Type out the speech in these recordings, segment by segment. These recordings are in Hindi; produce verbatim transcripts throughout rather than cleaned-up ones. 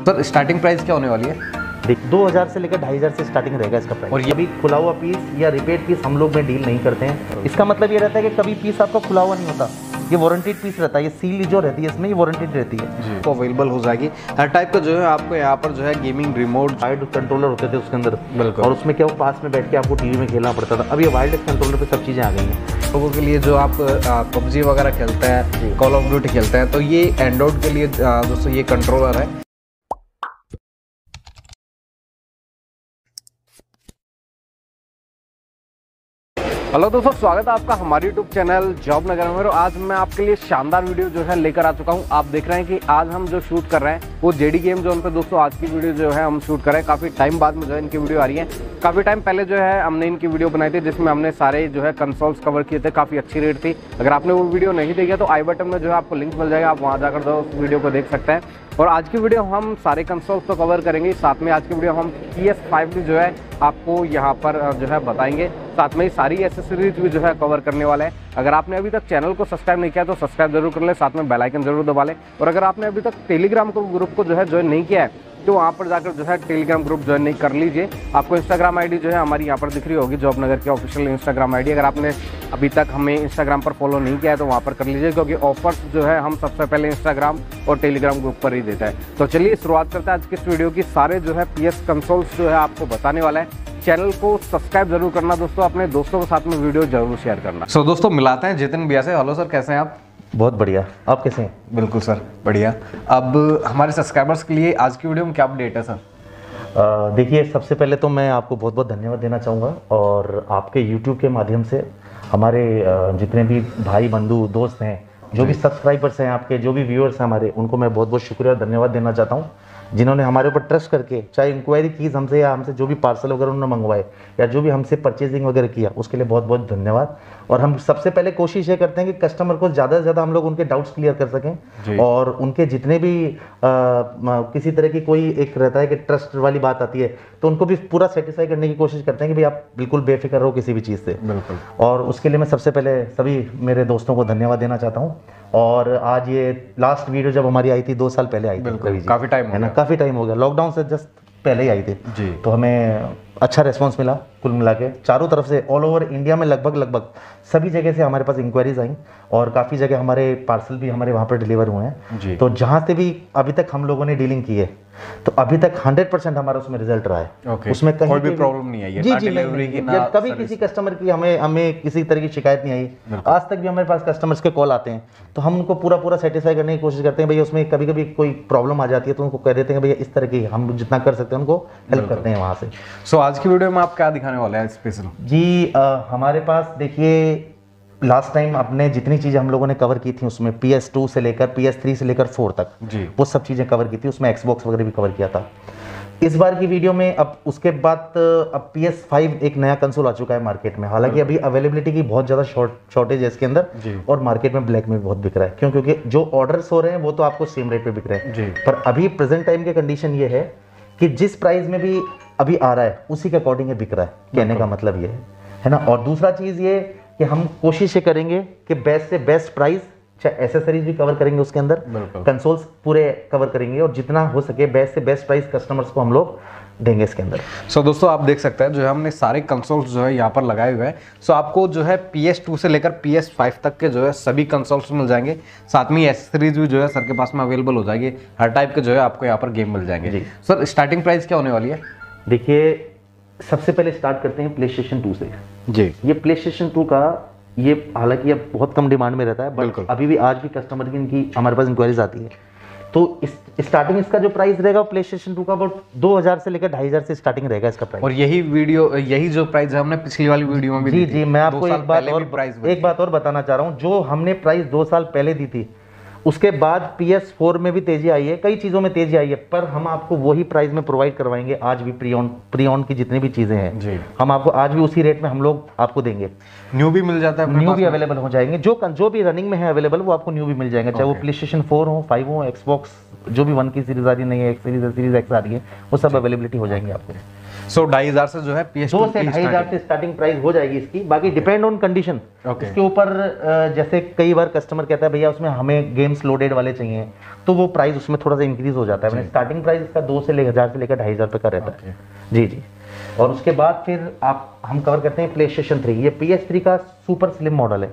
सर स्टार्टिंग प्राइस क्या होने वाली है? देख दो हज़ार से लेकर ढाई हज़ार से स्टार्टिंग रहेगा इसका प्राइस। और ये भी खुला हुआ पीस या रिपेट पीस हम लोग में डील नहीं करते हैं। इसका मतलब ये रहता है कि कभी पीस आपका खुला हुआ नहीं होता, ये वारंटीड पीस रहता है। ये सील जो रहती है इसमें ये वारंटीड रहती है, तो अवेलेबल हो जाएगी हर टाइप का जो है आपको यहाँ पर जो है गेमिंग रिमोट वायर्ड कंट्रोलर होते थे उसके अंदर। बिल्कुल। और उसमें क्या वो पास में बैठ के आपको टीवी में खेलना पड़ता था। अब ये वायरलेस कंट्रोलर पे सब चीज़ें आ गई हैं। लोगों के लिए जो आप पबजी वगैरह खेलते हैं, कॉल ऑफ ड्यूटी खेलते हैं, तो ये एंड्रॉइड के लिए दोस्तों ये कंट्रोलर है। हेलो दोस्तों, स्वागत है आपका हमारे यूट्यूब चैनल जॉब नगर में। आज मैं आपके लिए शानदार वीडियो जो है लेकर आ चुका हूं। आप देख रहे हैं कि आज हम जो शूट कर रहे हैं वो जेडी गेम जोन पे दोस्तों आज की वीडियो जो है हम शूट कर रहे हैं। काफ़ी टाइम बाद में जो है इनकी वीडियो आ रही है। काफ़ी टाइम पहले जो है हमने इनकी वीडियो बनाई थी जिसमें हमने सारे जो है कंसोल्स कवर किए थे, काफ़ी अच्छी रेट थी। अगर आपने वो वीडियो नहीं देखी तो आई बटन में जो है आपको लिंक मिल जाएगा, आप वहाँ जाकर जो उस वीडियो को देख सकते हैं। और आज की वीडियो हम सारे कंसोल्स तो कवर करेंगे, साथ में आज की वीडियो हम पी एस फाइव भी जो है आपको यहाँ पर जो है बताएंगे, साथ में ही सारी एसेसरीज भी जो है कवर करने वाले हैं। अगर आपने अभी तक चैनल को सब्सक्राइब नहीं किया तो सब्सक्राइब जरूर कर ले, साथ में बेल आइकन जरूर दबा लें। और अगर आपने अभी तक टेलीग्राम को ग्रुप को जो है ज्वाइन नहीं किया है तो वहाँ पर जाकर जो है टेलीग्राम ग्रुप ज्वाइन नहीं कर लीजिए। आपको इंस्टाग्राम आईडी जो है हमारी यहाँ पर दिख रही होगी, जॉब नगर की ऑफिशियल इंस्टाग्राम आईडी। अगर आपने अभी तक हमें इंस्टाग्राम पर फॉलो नहीं किया है तो वहाँ पर कर लीजिए, क्योंकि ऑफर्स जो है हम सबसे पहले इंस्टाग्राम और टेलीग्राम ग्रुप पर ही देता है। तो चलिए शुरुआत करते हैं आज की इस वीडियो की। सारे जो है पी एस कंसोल्स जो है आपको बताने वाला है। चैनल को सब्सक्राइब जरूर करना दोस्तों, अपने दोस्तों के साथ में वीडियो जरूर शेयर करना। सो so, दोस्तों मिलाते हैं जितिन भैया से। हेलो सर, कैसे हैं आप? बहुत बढ़िया, आप कैसे हैं? बिल्कुल सर, बढ़िया। अब हमारे सब्सक्राइबर्स के लिए आज की वीडियो में क्या अपडेट है सर? देखिए, सबसे पहले तो मैं आपको बहुत बहुत धन्यवाद देना चाहूँगा और आपके यूट्यूब के माध्यम से हमारे जितने भी भाई बंधु दोस्त हैं, जो भी सब्सक्राइबर्स हैं आपके, जो भी व्यूअर्स हैं हमारे, उनको मैं बहुत बहुत शुक्रिया और धन्यवाद देना चाहता हूँ, जिन्होंने हमारे ऊपर ट्रस्ट करके चाहे इंक्वायरी की हमसे या हमसे जो भी पार्सल वगैरह उन्होंने मंगवाए या जो भी हमसे परचेजिंग वगैरह किया, उसके लिए बहुत बहुत धन्यवाद। और हम सबसे पहले कोशिश ये करते हैं कि कस्टमर को ज़्यादा से ज़्यादा हम लोग उनके डाउट्स क्लियर कर सकें और उनके जितने भी आ, किसी तरह की कोई एक रहता है कि ट्रस्ट वाली बात आती है तो उनको भी पूरा सेटिस्फाई करने की कोशिश करते हैं कि भाई आप बिल्कुल बेफिक्र रहो किसी भी चीज़ से। बिल्कुल। और उसके लिए मैं सबसे पहले सभी मेरे दोस्तों को धन्यवाद देना चाहता हूँ। और आज ये लास्ट वीडियो जब हमारी आई थी दो साल पहले आई थी, काफ़ी टाइम है ना, काफ़ी टाइम हो गया, लॉकडाउन से जस्ट पहले ही आई थी जी। तो हमें अच्छा रिस्पांस मिला कुल मिला के चारों तरफ से, ऑल ओवर इंडिया में लगभग लगभग सभी जगह से हमारे पास इंक्वायरीज आई और काफ़ी जगह हमारे पार्सल भी हमारे वहाँ पर डिलीवर हुए हैं। तो जहाँ से भी अभी तक हम लोगों ने डीलिंग की है तो अभी तक हंड्रेड परसेंट हमारा उसमें रिजल्ट रहा है। okay. उसमें कहीं कोई भी प्रॉब्लम नहीं आई है, जी जी डिलीवरी की ना, कभी किसी कस्टमर की हमें हमें किसी तरह की शिकायत नहीं आई। आज तक भी हमारे पास कस्टमर्स के कॉल आते हैं तो हम उनको पूरा पूरा सेटिस्फाई करने की कोशिश करते हैं। भैया उसमें कभी कभी कोई प्रॉब्लम आ जाती है तो उनको कह देते हैं भैया इस तरह की, हम जितना कर सकते हैं उनको हेल्प करते हैं वहाँ से। सो आज की वीडियो में आप क्या दिखाने वाले हैं स्पेशल? जी आ, हमारे पास देखिए, लास्ट टाइम आपने जितनी चीज़ें हम लोगों ने कवर की थी उसमें पी एस टू से लेकर पी एस थ्री से लेकर फोर तक जी वो सब चीज़ें कवर की थी, उसमें एक्सबॉक्स वगैरह भी कवर किया था। इस बार की वीडियो में अब उसके बाद अब पी एस फाइव एक नया कंसोल आ चुका है मार्केट में। हालांकि अभी अवेलेबिलिटी की बहुत ज़्यादा शॉर्टेज है इसके अंदर और मार्केट में ब्लैक में भी बहुत बिक रहा है, क्यों? क्योंकि जो ऑर्डर्स हो रहे हैं वो तो आपको सेम रेट पे बिक रहे हैं, पर अभी प्रेजेंट टाइम की कंडीशन ये है कि जिस प्राइस में भी अभी आ रहा है उसी के अकॉर्डिंग ये बिक रहा है। कहने का मतलब ये है है ना। और दूसरा चीज़ ये कि हम कोशिश ये करेंगे कि बेस्ट से बेस्ट प्राइस, चाहे एसेसरीज भी कवर करेंगे उसके अंदर, कंसोल्स पूरे कवर करेंगे और जितना हो सके बेस्ट से बेस्ट प्राइस कस्टमर्स को हम लोग देंगे इसके अंदर। सो so, दोस्तों आप देख सकते हैं जो है हमने सारे कंसोल्स जो है यहाँ पर लगाए हुए हैं। सो so, आपको जो है पी एस टू से लेकर पी एस फाइव तक के जो है सभी कंसोल्स मिल जाएंगे, साथ में एसेसरीज भी जो है सर के पास में अवेलेबल हो जाएगी। हर टाइप के जो है आपको यहाँ पर गेम मिल जाएंगे। सर स्टार्टिंग प्राइस क्या होने वाली है? देखिए, सबसे पहले स्टार्ट करते हैं प्ले स्टेशन टू से। जी, ये प्ले स्टेशन टू का ये हालांकि अब बहुत कम डिमांड में रहता है, बट अभी भी आज भी कस्टमर की इनकी हमारे पास इंक्वायरीज आती है। तो इस स्टार्टिंग इसका जो प्राइस रहेगा प्ले स्टेशन टू का अबाउट दो हज़ार से लेकर ढाई हज़ार से स्टार्टिंग रहेगा इसका प्राइस। और यही वीडियो यही जो प्राइस है हमने पिछली वाली वीडियो में भी जी जी मैं आपको एक बात और एक बात और बताना चाह रहा हूँ। जो हमने प्राइस दो साल पहले दी थी उसके बाद पी एस फोर में भी तेजी आई है, कई चीज़ों में तेजी आई है, पर हम आपको वही प्राइस में प्रोवाइड करवाएंगे। आज भी प्री ऑन प्री ऑन की जितनी भी चीज़ें हैं जी, हम आपको आज भी उसी रेट में हम लोग आपको देंगे। न्यू भी मिल जाता है, न्यू भी अवेलेबल हो जाएंगे, जो जो भी रनिंग में है अवेलेबल वो आपको न्यू भी मिल जाएंगे, चाहे वो प्ले स्टेशन फोर हो, फाइव हो, एक्सबॉक्स जो भी वन की सीरीज आ रही है, नहीं है सीरीज सीरीज एक्स आ रही है, वो सब अवेलेबिलिटी हो जाएंगे आपको। सो ढाई हजार से जो है पी एस दो से ढाई हजार से स्टार्टिंग प्राइस हो जाएगी इसकी, बाकी डिपेंड ऑन कंडीशन इसके ऊपर। जैसे कई बार कस्टमर कहता है भैया उसमें हमें गेम्स लोडेड वाले चाहिए, तो वो प्राइस उसमें थोड़ा सा इंक्रीज हो जाता है। स्टार्टिंग प्राइस इसका दो से हजार से लेकर ढाई हजार रुपये का रहता है। जी जी। और उसके बाद फिर आप हम कवर करते हैं प्ले स्टेशन थ्री। ये पी एस थ्री का सुपर स्लिम मॉडल है।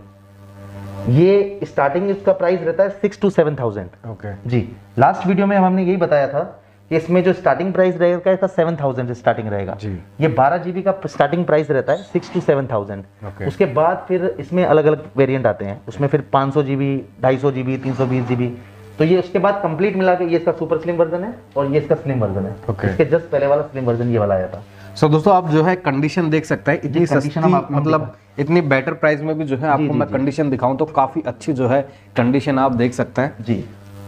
ये स्टार्टिंग इसका प्राइस रहता है six two seven thousand. Okay जी। लास्ट वीडियो में हमने यही बताया था कि इसमें जो स्टार्टिंग प्राइस रहेगा इसका सेवन थाउजेंड से स्टार्टिंग रहेगा जी। ये बारह जीबी का स्टार्टिंग प्राइस रहता है सिक्स टू सेवन थाउजेंड। उसके बाद फिर इसमें अलग अलग वेरिएंट आते हैं, उसमें फिर पाँच सौ जीबी, ढाई सौ जीबी, तीन सौ बीस जीबी। तो ये उसके बाद कंप्लीट मिला के ये इसका सुपर स्लिम वर्जन है और ये इसका स्लिम वर्जन है। okay. इसके जस्ट पहले वाला स्लिम वर्जन ये वाला आया था। सो so, दोस्तों आप जो है कंडीशन देख सकते हैं, इतनी सस्ती मतलब इतनी बेटर प्राइस में भी जो है आपको मैं कंडीशन दिखाऊं तो काफी अच्छी जो है कंडीशन आप देख सकते हैं जी।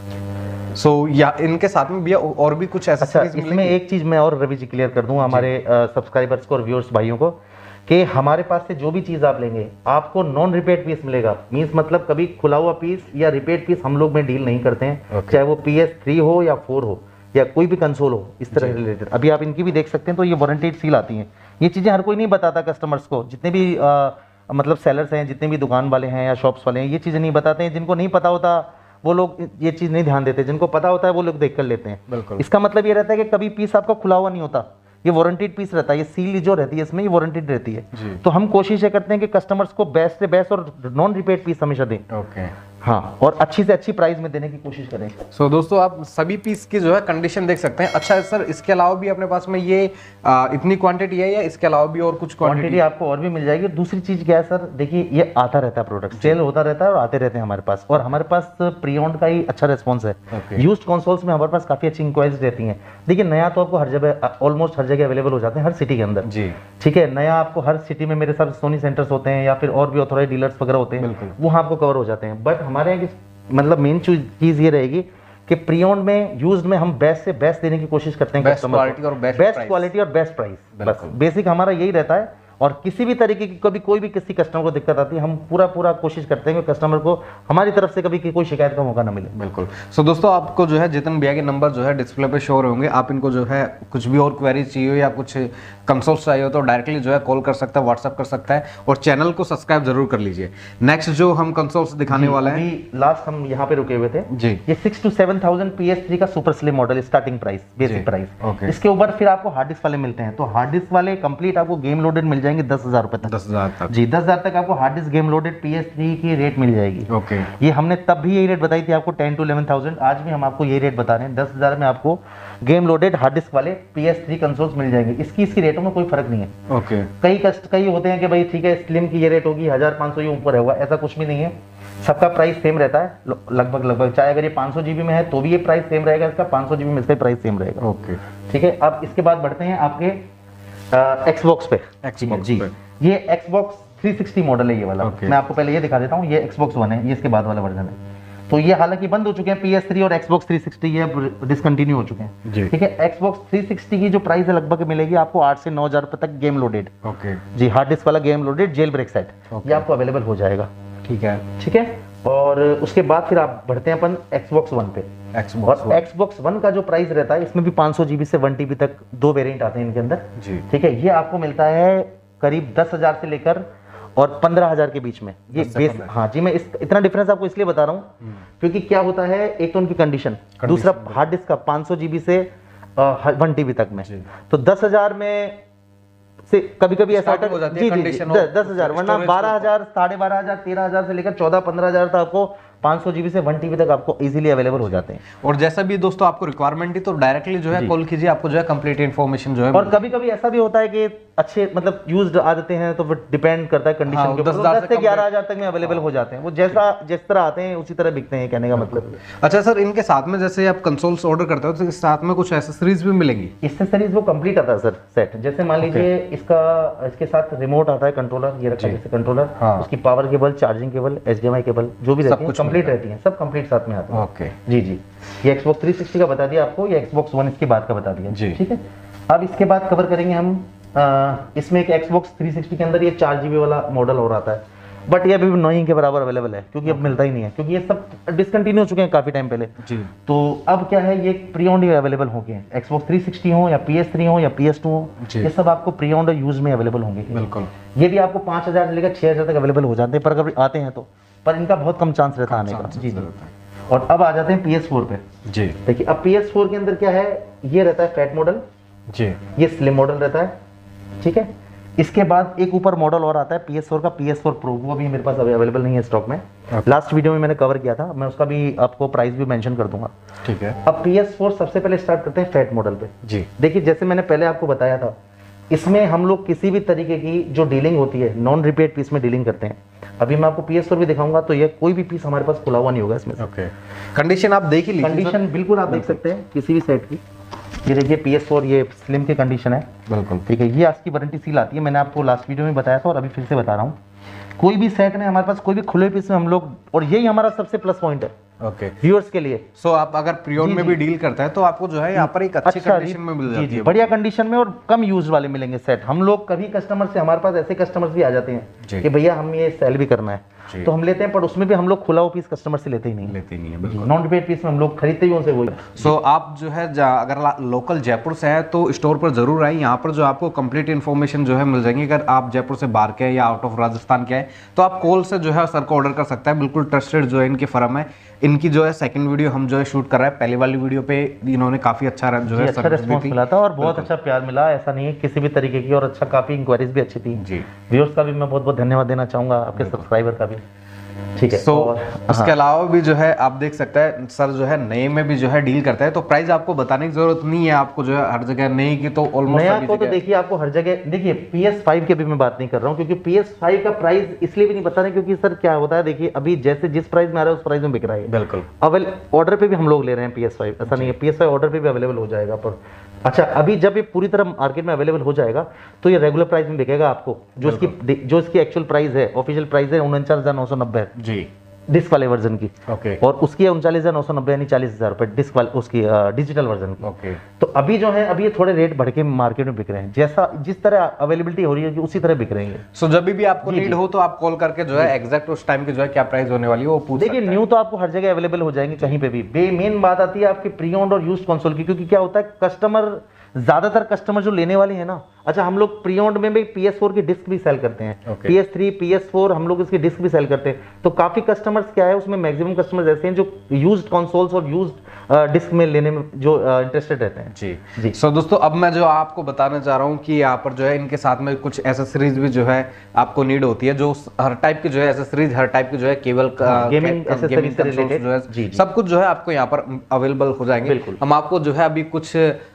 सो so, या इनके साथ में भैया और भी कुछ ऐसा। अच्छा, इसमें एक चीज मैं और रवि जी क्लियर कर दूं हमारे सब्सक्राइबर्स को और व्यूअर्स भाइयों को कि हमारे पास से जो भी चीज आप लेंगे आपको नॉन रिपीट पीस मिलेगा। मींस मतलब कभी खुला हुआ पीस या रिपीट पीस हम लोग में डील नहीं करते हैं। okay. चाहे वो पी एस थ्री हो या फोर हो या कोई भी कंसोल हो, इस तरह रिलेटेड। अभी आप इनकी भी देख सकते हैं, तो ये वारंटेड सील आती हैं। ये चीजें हर कोई नहीं बताता कस्टमर्स को, जितने भी आ, मतलब सेलर्स हैं, जितने भी दुकान वाले हैं या शॉप्स वाले हैं, ये चीजें नहीं बताते हैं। जिनको नहीं पता होता वो लोग ये चीज नहीं ध्यान देते, जिनको पता होता है वो लोग देख कर लेते हैं। इसका मतलब ये रहता है कि कभी पीस आपका खुला हुआ नहीं होता, ये वारंटेड पीस रहता है। ये सील जो रहती है इसमें ये वारंटेड रहती है। तो हम कोशिश ये करते हैं कि कस्टमर्स को बेस्ट से बेस्ट और नॉन रिपीट पीस हमेशा दें। ओके हाँ, और अच्छी से अच्छी प्राइस में देने की कोशिश करें। सो so, दोस्तों आप सभी पीस की जो है कंडीशन देख सकते हैं। अच्छा सर, इसके अलावा भी अपने पास में ये आ, इतनी क्वांटिटी है या इसके अलावा भी और कुछ क्वांटिटी आपको और भी मिल जाएगी। दूसरी चीज क्या है सर, देखिए ये आता रहता है प्रोडक्ट, सेल होता रहता है और आते रहते हैं हमारे पास। और हमारे पास प्री ओन्ड का ही अच्छा रिस्पॉन्स है। यूज्ड कंसोल्स में हमारे पास काफी अच्छी इंक्वायरीज रहती है। देखिए नया तो आपको हर जगह ऑलमोस्ट हर जगह अवेलेबल हो जाते हैं, हर सिटी के अंदर जी। ठीक है, नया आपको हर सिटी में मेरे साथ सोनी सेंटर्स होते हैं या फिर और भी ऑथोराइज डीलर्स वगैरह होते हैं, वहाँ आपको कवर हो जाते हैं। बट हमारे यहाँ मतलब मेन चीज ये रहेगी कि प्री ओन्ड में यूज्ड में हम बेस्ट से बेस्ट देने की कोशिश करते हैं। बेस्ट क्वालिटी और बेस्ट बेस्ट क्वालिटी और बेस्ट प्राइस, बस बेसिक हमारा यही रहता है। और किसी भी तरीके की कभी कोई भी किसी कस्टमर को दिक्कत आती है, हम पूरा पूरा कोशिश करते हैं कि कस्टमर को हमारी तरफ से कभी की कोई शिकायत का मौका ना मिले। बिल्कुल। सो so, दोस्तों आपको जो है जितन भैया के नंबर जो है डिस्प्ले पे शो होंगे, आप इनको जो है कुछ भी और क्वेरी चाहिए या कुछ कंसोल्स चाहिए हो तो डायरेक्टली जो है कॉल कर सकता है, व्हाट्सअप कर सकता है और चैनल को सब्सक्राइब जरूर कर लीजिए। नेक्स्ट जो हम कंसोल्स दिखाने वाले हैं, लास्ट हम यहाँ पे रुके हुए थे जी। ये six two seven thousand P S three का super slim model starting price, basic price. इसके ऊपर फिर आपको हार्ड डिस्क वाले मिलते हैं, तो हार्ड डिस्क वाले कंप्लीट आपको गेम लोडेड मिल जाएंगे दस हजार रुपए तक। दस हजार तक जी, दस हजार तक आपको hard disk game loaded P S three की रेट मिल जाएगी। Okay okay. ये हमने तब भी यही रेट बताई थी आपको टेन टू इलेवन थाउजेंड, आज भी हम आपको यही रेट बता रहे हैं। दस हजार में आपको गेम लोडेड हार्ड डिस्क वाले पी एस थ्री कंसोल्स मिल जाएंगे। इसकी इसकी रेटों में कोई फर्क नहीं है। Okay okay. कई कस्ट कई होते हैं कि भाई ठीक है स्लिम की ये रेट होगी हजार पाँच सौ ये ऊपर होगा, ऐसा कुछ भी नहीं है। सबका प्राइस सेम रहता है लगभग लगभग, चाहे अगर ये पाँच सौ जीबी में है तो भी ये प्राइस सेम रहेगा, इसका पाँच सौ जीबी में इसका प्राइस सेम रहेगा। Okay okay. ठीक है। अब इसके बाद बढ़ते हैं आपके एक्सबॉक्स पे। एक्सबॉक्स जी, ये एक्सबॉक्स थ्री सिक्सटी मॉडल है ये वाला। okay. मैं आपको पहले ये दिखा देता हूँ, ये एक्सबॉक्स वन है, ये इसके बाद वाला वर्जन है। तो ये हालांकि बंद हो चुके हैं पी एस थ्री और एक्सबॉक्स थ्री सिक्सटी, ये डिसकंटिन्यू हो चुके हैं। ठीक है, एक्सबॉक्स थ्री सिक्सटी की जो प्राइस है लगभग मिलेगी आपको आठ से नौ हजार रुपए तक गेम लोडेड। ओके जी, हार्ड डिस्क वाला game loaded jailbreak set ये आपको अवेलेबल हो जाएगा। ठीक है ठीक है। और उसके बाद फिर आप बढ़ते हैं अपन एक्सबॉक्स वन पे। Xbox और एक्सबॉक्स वन का जो प्राइस रहता है, इसमें भी पाँच सौ जीबी से वन टीबी तक दो वेरिएंट आते हैं इनके अंदर। ठीक है, ये आपको मिलता है करीब दस हजार से लेकर और पंद्रह हजार के बीच में। ये बेस हाँ जी, मैं इस इतना डिफरेंस आपको इसलिए बता रहा हूँ क्योंकि क्या होता है, एक तो उनकी कंडीशन, दूसरा हार्ड डिस्क का पाँच सौ जीबी से वन टीबी तक में। तो दस हजार में से कभी कभी ऐसा होता है जी जी दस हजार, वरना बारह हजार साढ़े बारह हजार तेरह हजार से लेकर चौदह पंद्रह हजार तक आपको पाँच सौ जीबी से वन टीबी तक आपको इजीली अवेलेबल हो जाते हैं। और जैसा भी दोस्तों आपको रिक्वायरमेंट है तो डायरेक्टली जो है कॉल कीजिए, आपको जो है कंप्लीट इन्फॉर्मेशन जो है। और कभी कभी ऐसा भी होता है कि अच्छे मतलब यूज्ड आ जाते हैं तो डिपेंड करता है कंडीशन के ऊपर, दस से ग्यारह हजार तक में अवेलेबल हो जाते हैं। वो जैसा जिस तरह आते हैं उसी तरह बिकते हैं, कहने का मतलब। अच्छा सर, इनके साथ में जैसे आप कंसोल्स ऑर्डर करते हो तो इस साथ में कुछ एसेसरीज भी मिलेंगी? एसेसरीज वो कंप्लीट आता है सर सेट। जैसे मान लीजिए इसका इसके साथ रिमोट आता है, कंट्रोलर ये रखा है जैसे कंट्रोलर, उसकी power cable, charging cable, H D M I cable जो भी रहती है कंप्लीट रहती है, सब कंप्लीट साथ में आता है। ओके जी जी, ये एक्सबॉक्स थ्री सिक्सटी का बता दिया आपको, ये एक्सबॉक्स वन इसके बाद का बता दिया जी। ठीक है, अब इसके बाद कवर करेंगे हम आ, इसमें एक एक्सबॉक्स थ्री सिक्सटी के अंदर ये चार जीबी वाला मॉडल और आता है। बट ये अभी भी नोइंग के बराबर अवेलेबल है, क्योंकि अब मिलता ही नहीं है, क्योंकि ये सब डिसकंटिन्यू हो चुके हैं काफी टाइम पहले जी। तो अब क्या है, ये प्री ओन्ड ही अवेलेबल हो गए हैं। एक्सबॉक्स थ्री सिक्सटी हो या पी एस थ्री हो या पी एस टू हो, ये सब आपको प्री ओन्ड यूज में अवेलेबल होंगे। बिल्कुल। ये भी आपको पाँच हजार से लेकर छह हजार तक अवेलेबल हो जाते हैं, पर अगर आते हैं तो, पर इनका बहुत कम चांस रहता है आने का। जी जी। और अब आ जाते हैं पी एस फोर पे। जी देखिए अब पी एस फोर के अंदर क्या है, ये रहता है फैट मॉडल जी, ये स्लिम मॉडल रहता है, ठीक है। इसके बाद एक ऊपर मॉडल और आता है पी एस फोर का, पी एस फोर प्रो, वो भी मेरे पास अवेलेबल नहीं है स्टॉक में। लास्ट वीडियो में मैंने कवर किया था, मैं उसका भी आपको प्राइस भी मेंशन कर दूंगा। ठीक है। अब पी एस फोर सबसे पहले स्टार्ट करते हैं फैट मॉडल पे। जी देखिए जैसे मैंने पहले आपको बताया था, इसमें हम लोग किसी भी तरीके की जो डीलिंग होती है नॉन रिपीट पीस में डीलिंग करते हैं। अभी मैं आपको पी एस फोर भी दिखाऊंगा, तो ये कोई भी पीस हमारे पास खुला हुआ नहीं होगा इसमें। ओके। कंडीशन आप देख ही लीजिए। कंडीशन बिल्कुल आप देख सकते हैं किसी भी सेट की। ये देखिए पी एस फोर ये स्लिम की कंडीशन है। बिल्कुल ठीक है। ये आज की वारंटी सील आती है, मैंने आपको लास्ट वीडियो में बताया था और अभी फिर से बता रहा हूँ। कोई भी सेट में हमारे पास कोई भी खुले पीस में हम लोग, और यही हमारा सबसे प्लस पॉइंट है ओके व्यूअर्स के लिए। सो so, आप अगर प्रियोन में भी डील करते हैं तो आपको जो है यहाँ पर एक अच्छी अच्छा, कंडीशन में मिल जी, जाती जी, है, बढ़िया कंडीशन में और कम यूज वाले मिलेंगे सेट। हम लोग कभी कस्टमर से, हमारे पास ऐसे कस्टमर्स भी आ जाते हैं कि भैया हम ये सेल भी करना है, तो हम लेते हैं, पर उसमें भी हम लोग खुला हुआ पीस कस्टमर से लेते ही नहीं लेते ही नहीं है। बिल्कुल। नॉन रिपीट पीस में हम लोग खरीदते ही उनसे वही। सो आप जो है अगर लोकल जयपुर से है तो स्टोर पर जरूर आए, यहाँ पर जो आपको कंप्लीट इन्फॉर्मेशन जो है मिल जाएंगी। अगर आप जयपुर से बाहर के हैं या आउट ऑफ राजस्थान के हैं तो आप कॉल से जो है सर को ऑर्डर कर सकते हैं। बिल्कुल ट्रस्टेड जो है इनकी फर्म है। इनकी जो है सेकंड वीडियो हम जो है शूट कर रहे हैं, पहली वाली वीडियो पे इन्होंने काफी अच्छा जो है अच्छा रिस्पॉन्स मिला था और बहुत अच्छा प्यार मिला, ऐसा नहीं है किसी भी तरीके की, और अच्छा काफी इंक्वायरीज भी अच्छी थी जी। व्यूअर्स का भी मैं बहुत बहुत धन्यवाद देना चाहूंगा, आपके सब्सक्राइबर का भी। ठीक है। सो so, उसके हाँ। अलावा भी जो है आप देख सकते हैं सर जो है नए में भी जो है डील करता है, तो प्राइस आपको बताने की जरूरत नहीं है, आपको जो है हर जगह नई की तो ऑलमोस्ट नया को तो देखिए आपको हर जगह। देखिए पी एस फाइव के भी मैं बात नहीं कर रहा हूँ, क्योंकि पी एस फाइव का प्राइस इसलिए भी नहीं बता रहे क्योंकि सर क्या होता है, देखिए अभी जैसे जिस प्राइस में आ रहा है उस प्राइस में बिक रहा है। बिल्कुल। अवेल ऑर्डर पे भी हम लोग ले रहे हैं पी एस फाइव, ऐसा नहीं है, पी एस फाइव ऑर्डर पे भी अवेलेबल हो जाएगा। पर अच्छा अभी जब ये पूरी तरह मार्केट में अवेलेबल हो जाएगा तो ये रेगुलर प्राइस में बिकेगा आपको, जो इसकी जो इसकी एक्चुअल प्राइस है, ऑफिशियल प्राइस है उनचास हजार नौ सौ नब्बे जी डिस्क वाले वर्जन की। ओके। और उसकी है उनचालीस हजार नौ सौ नब्बे यानी चालीस हजार रुपए डिस्क वाले उसकी डिजिटल वर्जन की। ओके। तो अभी जो है अभी ये थोड़े रेट बढ़ के मार्केट में बिक रहे हैं, जैसा जिस तरह अवेलेबिलिटी हो रही है उसी तरह बिक रहे हैं। सो so, जब भी आपको नीड हो तो आप कॉल करके जो है एग्जैक्ट उस टाइम की जो है क्या प्राइस होने वाली है वो पूछ सकते हैं। देखिए न्यू तो आपको हर जगह अवेलेबल हो जाएंगे कहीं पे भी। बे मेन बात आती है आपकी प्री ओन्ड और यूज्ड कंसोल की, क्योंकि क्या होता है कस्टमर ज्यादातर कस्टमर जो लेने वाले हैं ना, अच्छा हम लोग प्री ओन्ड में भी पी एस फोर की डिस्क भी सेल करते हैं, P S three P S four हम लोग इसकी डिस्क भी सेल करते हैं। तो काफी कस्टमर्स क्या है उसमें मैक्सिमम कस्टमर्स ऐसे हैं जो यूज्ड कंसोल्स और यूज्ड डिस्क में लेने में जो इंटरेस्टेड रहते हैं। जी जी। सो so, दोस्तों अब मैं जो आपको बताना चाह रहा हूँ कि यहाँ पर जो है इनके साथ में कुछ एसेसरीज भी जो है आपको नीड होती है, जो हर टाइप की जो है एसेसरीज, हर टाइप की जो है केबल गेमिंग एसेसरीज से रिलेटेड जो है सब कुछ जो है आपको यहाँ पर अवेलेबल हो जाएंगे। हम आपको जो है अभी कुछ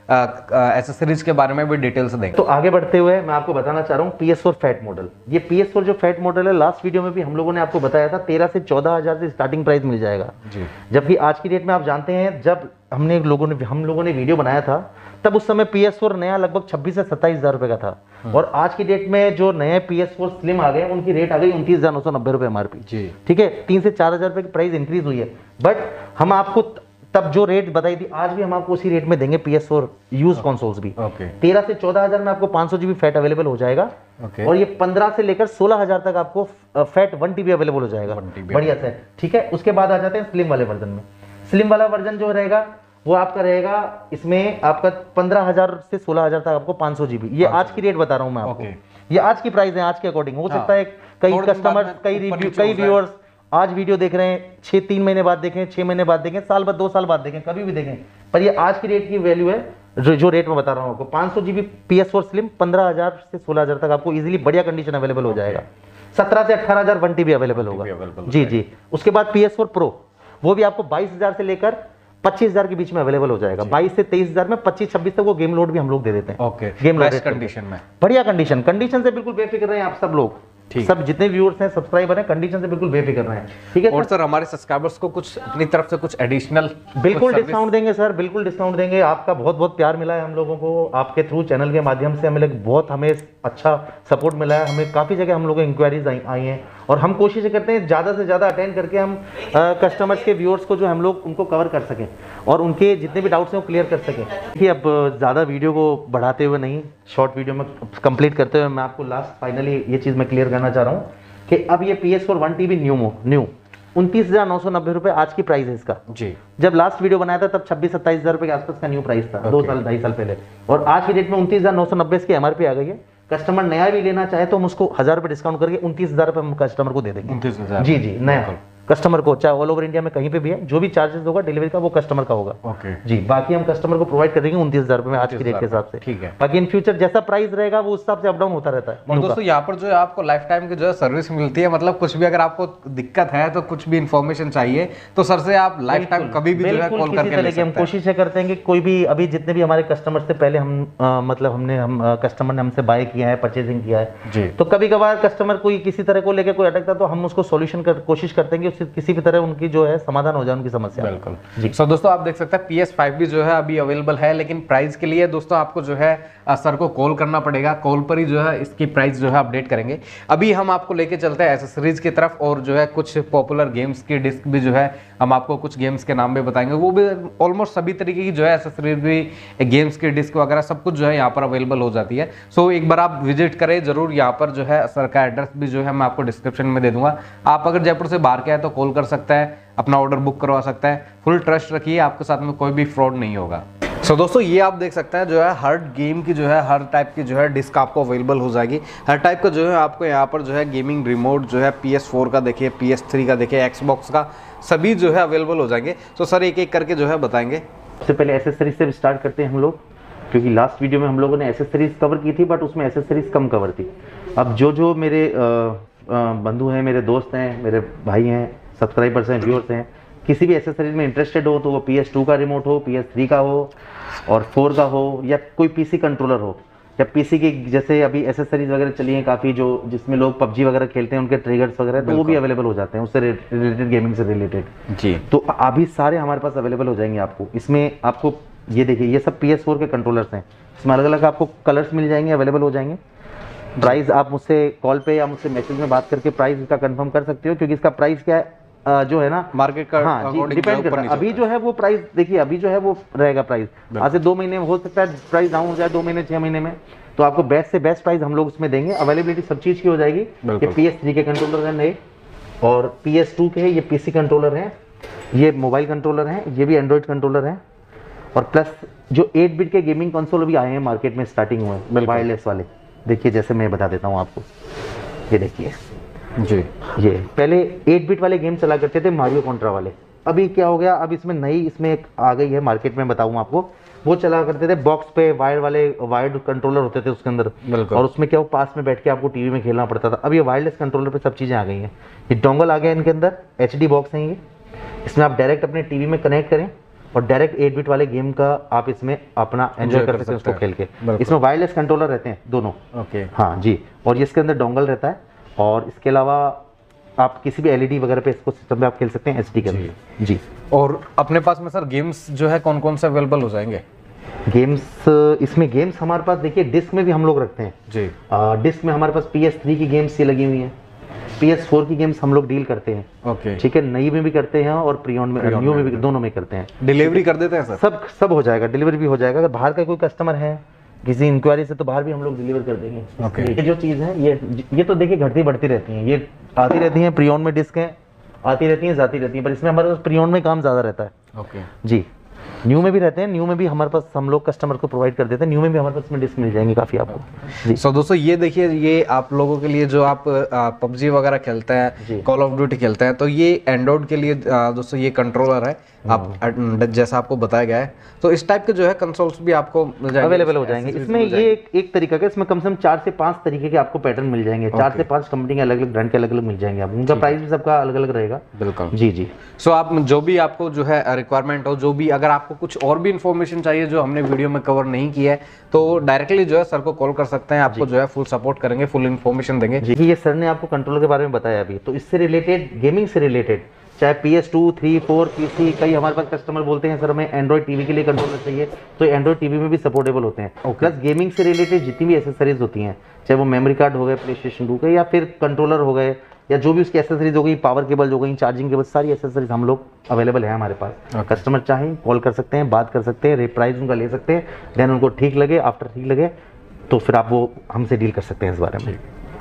एसेसरीज के बारे में भी डिटेल्स देंगे। तो आगे बढ़ते हुए मैं आपको बताना चाह रहा हूँ P S four fat model. ये पी एस फोर जो फैट मॉडल है लास्ट वीडियो में भी हम लोगों ने आपको बताया था तेरह से चौदह हजार से स्टार्टिंग प्राइस मिल जाएगा जी। जबकि आज की डेट में आप जानते हैं जब हमने लोगों ने हम लोगों ने वीडियो बनाया था तब उस समय पी एस फोर नया लगभग छब्बीस से सत्ताईस हजार रुपए का था, और आज की डेट में जो नए पी एस फोर स्लिम आ गए उनकी रेट आ गई उनतीस हजार नौ सौ नब्बे रुपए एमआरपी जी। ठीक है, तीन से चार हजार रुपए की प्राइस इंक्रीज हुई है, बट हम आपको तब जो रेट बताई थी आज भी हम आपको उसी रेट में देंगे P S four use consoles भी। okay. तेरह से चौदह हजार में आपको पाँच सौ जीबी फैट अवेलेबल हो जाएगा। okay. और ये पंद्रह से लेकर सोलह हजार तक आपको फैट वन टीबी अवेलेबल हो जाएगा, बढ़िया से। ठीक है, उसके बाद आ जाते हैं स्लिम वाले वर्जन में। स्लिम वाला वर्जन जो रहेगा वो आपका रहेगा, इसमें आपका पंद्रह हजार से सोलह हजार तक आपको पाँच सौ जीबी। ये आज की रेट बता रहा हूँ मैं आपको, ये आज की प्राइस है, आज के अकॉर्डिंग। हो सकता है कई कस्टमर्स कई रिव्यू कई व्यूअर्स आज वीडियो देख रहे हैं, छह तीन महीने बाद देखें, छह महीने बाद देखें, साल बाद दो साल बाद देखें, कभी भी देखें, पर ये आज की रेट की वैल्यू है जो, जो रेट में बता रहा हूँ आपको। पाँच सौ GB P S four slim पंद्रह हजार से सोलह हजार तक आपको इजीली बढ़िया कंडीशन अवेलेबल हो जाएगा। सत्रह से अठारह हजार वन टीबी अवेलेबल होगा जी जी। उसके बाद पी एस फोर प्रो वो भी आपको बाईस हजार से लेकर पच्चीस हजार के बीच में अवेलेबल हो जाएगा। बाईस से तेईस हजार में पच्चीस छब्बीस तक वो गेम लोड भी हम लोग दे देते हैं। ओके, गेम लोड कंडीशन में, बढ़िया कंडीशन कंडीशन से बिल्कुल बेफिक्र रहे आप सब लोग, सब जितने व्यूअर्स हैं सब्सक्राइबर हैं, कंडीशन से बिल्कुल बेफिक्र रहे हैं। ठीक है, और सर हमारे सब्सक्राइबर्स को कुछ अपनी तरफ से कुछ एडिशनल बिल्कुल डिस्काउंट देंगे सर, बिल्कुल डिस्काउंट देंगे। आपका बहुत बहुत प्यार मिला है हम लोगों को आपके थ्रू चैनल के माध्यम से, हमें बहुत हमें अच्छा सपोर्ट मिला है, हमें काफ़ी जगह हम लोगों को इंक्वायरीज आई, आई हैं, और हम कोशिश करते हैं ज़्यादा से ज़्यादा अटेंड करके हम कस्टमर्स के व्यूअर्स को जो हम लोग उनको कवर कर सकें और उनके जितने भी डाउट्स हैं वो क्लियर कर सकें। देखिए अब ज़्यादा वीडियो को बढ़ाते हुए नहीं, शॉर्ट वीडियो में कंप्लीट करते हुए मैं आपको लास्ट फाइनली ये चीज़ मैं क्लियर करना चाह रहा हूँ कि अब ये P S four one T B new new उनतीस हजार नौ सौ नब्बे रुपए आज की प्राइस है इसका जी। जब लास्ट वीडियो बनाया था तब छब्बीस सत्ताईस हजार रुपए के आसपास का न्यू प्राइस था, okay. दो साल ढाई साल पहले, और आज की डेट में उनतीस हजार नौ सौ नब्बे इसकी एमआरपी आ गई है। कस्टमर नया भी लेना चाहे तो हम उसको हजार रुपए डिस्काउंट करके उनतीस हजार रुपए हम कस्टमर को दे देंगे। उनतीस हजार जी जी नया कस्टमर को, चाहे ऑल ओवर इंडिया में कहीं पे भी है, जो भी चार्जेस होगा डिलीवरी का वो कस्टमर का होगा। ओके जी, बाकी हम कस्टमर को प्रोवाइड करेंगे उनतीस हजार रुपए में आज की रेट के हिसाब से। ठीक है। बाकी इन फ्यूचर जैसा प्राइस रहेगा वो उस हिसाब से अप डाउन होता रहता है। और दोस्तों यहाँ पर जो है आपको लाइफ टाइम की जो है सर्विस मिलती है, मतलब कुछ भी अगर आपको दिक्कत है तो कुछ भी इन्फॉर्मेशन चाहिए तो सर से आप लाइफ टाइम कभी भी जो है कॉल करके ले सकते हैं। हम कोशिश करते हैं कि कोई भी अभी जितने भी हमारे कस्टमर से पहले हम आ, मतलब हमने हम कस्टमर ने हमसे बाय किया है, परचेजिंग किया है जी, तो कभी कभार कस्टमर कोई किसी तरह को लेकर कोई अटकता तो हम उसको सॉल्यूशन कर कोशिश करते हैं कि किसी भी तरह उनकी जो है समाधान हो जाए उनकी समस्या। बिल्कुल जी। सो दोस्तों आप देख सकते हैं पी एस फाइव भी जो है अभी अवेलेबल है, लेकिन प्राइस के लिए दोस्तों आपको जो है सर को कॉल करना पड़ेगा। कॉल पर ही जो है इसकी प्राइस जो है अपडेट करेंगे। अभी हम आपको लेके चलते हैं एसेसरीज की तरफ, और जो है कुछ पॉपुलर गेम्स की डिस्क भी जो है हम आपको कुछ गेम्स के नाम भी बताएंगे। वो भी ऑलमोस्ट सभी तरीके की जो है एसेसरीज भी, गेम्स की डिस्क वगैरह सब कुछ जो है यहाँ पर अवेलेबल हो जाती है। सो एक बार आप विजिट करें जरूर। यहाँ पर जो है सर का एड्रेस भी जो है मैं आपको डिस्क्रिप्शन में दे दूंगा। आप अगर जयपुर से बाहर के हैं तो कॉल कर सकते हैं, अपना ऑर्डर बुक करवा सकता है। फुल ट्रस्ट रखिए, आपके साथ में कोई भी फ्रॉड नहीं होगा। सो so, दोस्तों ये आप देख सकते हैं जो है हर गेम की जो है हर टाइप की जो है डिस्क आपको अवेलेबल हो जाएगी। हर टाइप का जो है आपको यहाँ पर जो है गेमिंग रिमोट जो है पी एस फोर का देखिए, पी एस थ्री का देखिए, एक्सबॉक्स का, सभी जो है अवेलेबल हो जाएंगे। तो सर एक एक करके जो है बताएंगे। सबसे पहले एसेसरीज से स्टार्ट करते हैं हम लोग, क्योंकि लास्ट वीडियो में हम लोगों ने एसेसरीज कवर की थी बट उसमें एसेसरीज कम कवर थी। अब जो जो मेरे बंधु हैं, मेरे दोस्त हैं, मेरे भाई हैं, सब्सक्राइबर्स हैं, व्यूअर्स हैं, किसी भी एसेसरीज में इंटरेस्टेड हो तो वो पी एस टू का रिमोट हो, पी एस थ्री का हो और फोर का हो, या कोई पीसी कंट्रोलर हो, या पीसी की जैसे अभी एसेसरीज वगैरह चली हैं काफ़ी, जो जिसमें लोग पबजी वगैरह खेलते हैं उनके ट्रिगर्स वगैरह, तो वो भी अवेलेबल हो जाते हैं उससे रिलेटेड, गेमिंग से रिलेटेड जी। तो अभी सारे हमारे पास अवेलेबल हो जाएंगे आपको। इसमें आपको ये देखिए, ये सब पी एस फोर के कंट्रोलर्स हैं। इसमें अलग अलग आपको कलर्स मिल जाएंगे, अवेलेबल हो जाएंगे। प्राइस आप मुझसे कॉल पे या मुझसे मैसेज में बात करके प्राइस इसका कंफर्म कर सकते हो, क्योंकि इसका प्राइस क्या है Uh, जो है ना मार्केट का, हाँ जी, डिपेंड करता है। अभी जो है वो प्राइस देखिए, अभी जो है वो रहेगा प्राइस, आज से दो महीने में हो सकता है प्राइस डाउन हो जाए, दो महीने छह महीने में, तो आपको बेस्ट से बेस्ट प्राइस हम लोग उसमें देंगे। अवेलेबिलिटी सब चीज की हो जाएगी। ये पी एस थ्री के कंट्रोलर हैं नए, और पी एस टू के है, ये पीसी कंट्रोलर हैं, ये मोबाइल कंट्रोलर हैं, ये भी एंड्रॉइड कंट्रोलर हैं, और प्लस जो एट बिट के गेमिंग कंसोल भी आए हैं मार्केट में, स्टार्टिंग हुए हैं वायरलेस वाले। देखिए जैसे मैं बता देता हूँ आपको, ये देखिए जी, ये पहले एट बिट वाले गेम चला करते थे, मारियो कॉन्ट्रा वाले। अभी क्या हो गया, अब इसमें नई इसमें एक आ गई है मार्केट में, बताऊं आपको। वो चला करते थे बॉक्स पे, वायर वाले वायर्ड कंट्रोलर होते थे उसके अंदर, और उसमें क्या वो पास में बैठ के आपको टीवी में खेलना पड़ता था। अब ये वायरलेस कंट्रोलर पे सब चीजें आ गई हैं। ये डोंगल आ गया इनके अंदर, एच डी बॉक्स है ये, इसमें आप डायरेक्ट अपने टीवी में कनेक्ट करें और डायरेक्ट एट बिट वाले गेम का आप इसमें अपना एंजॉय कर सकते हैं उसको खेल के। इसमें वायरलेस कंट्रोलर रहते हैं दोनों। ओके हाँ जी, और इसके अंदर डोंगल रहता है, और इसके अलावा आप किसी भी एलईडी वगैरह पे इसको सिस्टम में आप खेल सकते हैं एचडी के अंदर जी। और अपने पास में सर गेम्स जो है कौन कौन से अवेलेबल हो जाएंगे? गेम्स इसमें गेम्स हमारे पास देखिए डिस्क में भी हम लोग रखते हैं जी। आ, डिस्क में हमारे पास पी एस थ्री की गेम्स ये लगी हुई हैं, पी एस फोर की गेम्स हम लोग डील करते हैं। ओके ठीक है, नई में भी करते हैं और प्रीऑन में, न्यू में भी, दोनों में करते हैं। डिलीवरी कर देते हैं सर? सब सब हो जाएगा, डिलीवरी भी हो जाएगा। अगर बाहर का कोई कस्टमर है किसी इंक्वायरी से, तो बाहर भी हम लोग डिलीवर कर देंगे। okay. ये जो चीज़ है ये ये तो देखिए घटती बढ़ती रहती हैं, ये आती रहती हैं। प्रीऑन में डिस्क है, आती रहती हैं, जाती रहती हैं, पर इसमें हमारे पास प्रीऑन में काम ज़्यादा रहता है। Okay okay. जी, न्यू में भी रहते हैं, न्यू में भी हमारे पास हम लोग कस्टमर को प्रोवाइड कर देते हैं। न्यू में भी हमारे पास में डिस्क मिल जाएंगे काफ़ी आपको जी। सो so, दोस्तों ये देखिए, ये आप लोगों के लिए जो आप पबजी वगैरह खेलते हैं, कॉल ऑफ ड्यूटी खेलते हैं, तो ये एंड्रॉइड के लिए दोस्तों ये कंट्रोलर है, आप जैसा आपको बताया गया है। तो इस टाइप के जो है कंसोल्स भी आपको अवेलेबल हो जाएंगे। इसमें ये एक, एक तरीका का, इसमें कम से कम चार से पांच तरीके के आपको पैटर्न मिल जाएंगे। चार से पांच कंपनी के अलग अलग ब्रांड के अलग अलग मिल जाएंगे आपको, उनका प्राइस भी सबका अलग अलग रहेगा। बिल्कुल जी जी। सो आप जो भी आपको जो है रिक्वायरमेंट हो, जो भी अगर आपको कुछ और भी इन्फॉर्मेशन चाहिए जो हमने वीडियो में कवर नहीं किया है, तो डायरेक्टली जो है सर को कॉल कर सकते हैं। आपको जो है फुल सपोर्ट करेंगे, फुल इन्फॉर्मेशन देंगे जी। ये सर ने आपको कंट्रोलर के बारे में बताया अभी, तो इससे रिलेटेड, गेमिंग से रिलेटेड, चाहे P S two, three, four, PC, कई हमारे पास कस्टमर बोलते हैं सर हमें एंड्रॉइड टीवी के लिए कंट्रोलर चाहिए, तो एंड्रॉइड टीवी में भी सपोर्टेबल होते हैं। प्लस गेमिंग से रिलेटेड जितनी भी एसेसरीज होती हैं, चाहे वो मेमोरी कार्ड हो गए प्ले स्टेशन टू के, या फिर कंट्रोलर हो गए, या जो भी उसकी एसेसरीज हो गई, पावर केबल हो गई, चार्जिंग केबल, सारी एसेसरीज हम लोग अवेलेबल है हमारे पास। कस्टमर चाहें कॉल कर सकते हैं, बात कर सकते हैं, प्राइस उनका ले सकते हैं, देन उनको ठीक लगे, आफ्टर ठीक लगे तो फिर आप वो हमसे डील कर सकते हैं इस बारे में।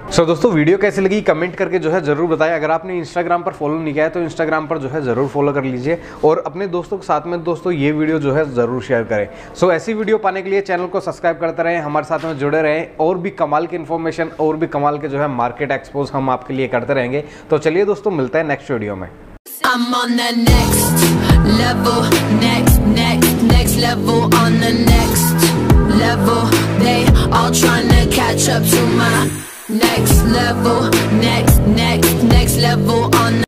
सो so, दोस्तों वीडियो कैसी लगी कमेंट करके जो है जरूर बताएं। अगर आपने इंस्टाग्राम पर फॉलो नहीं किया है तो इंस्टाग्राम पर जो है जरूर फॉलो कर लीजिए और अपने दोस्तों के साथ में दोस्तों ये वीडियो जो है जरूर शेयर करें। सो so, ऐसी वीडियो पाने के लिए चैनल को सब्सक्राइब करते रहें, हमारे साथ में जुड़े रहें और भी कमाल की इन्फॉर्मेशन और भी कमाल के जो है मार्केट एक्सपोज हम आपके लिए करते रहेंगे। तो चलिए दोस्तों मिलते हैं नेक्स्ट वीडियो में। I'm on the next level, next, next, next level, on the next level. They all trying to catch up to my next level, next, next, next level on the